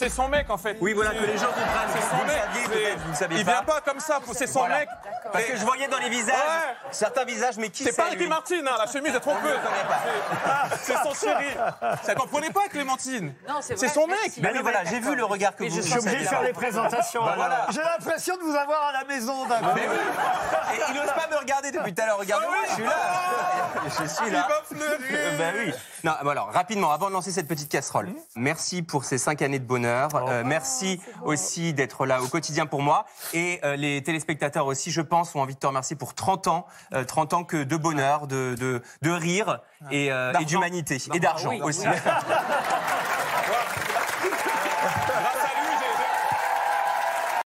C'est son mec, en fait. Oui, voilà, que les gens comprennent. C'est son Vous le mec. saviez, peut-être, vous ne saviez Il pas. vient pas comme ça, c'est son mec. Parce que je voyais dans les visages, certains visages, mais qui c'est C'est pas Ricky lui? Martin, hein, la chemise est trompeuse. C'est son chéri. Ça comprenait pas, Clémentine. Non, c'est C'est vrai, son merci. mec. Mais oui, voilà, j'ai vu le regard que vous... Je suis obligé de faire les présentations. Bah, voilà. J'ai l'impression de vous avoir à la maison d'un coup. Mais oui. Et il n'ose pas me regarder depuis tout à l'heure. Regardez-moi, je suis là. Je suis là. Il va pleurer. Ben oui. Non, bon alors, rapidement, avant de lancer cette petite casserole, merci pour ces 5 années de bonheur. Merci aussi d'être là au quotidien pour moi. Et les téléspectateurs aussi, je pense, ont envie de te remercier pour 30 ans. 30 ans que de bonheur, de rire et d'humanité. Et d'argent aussi.